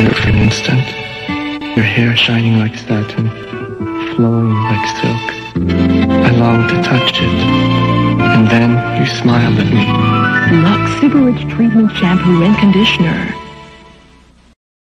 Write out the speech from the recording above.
there for an instant, your hair shining like satin, flowing like silk. I longed to touch it, and then you smiled at me. Lux Super Rich Treatment Shampoo and Conditioner.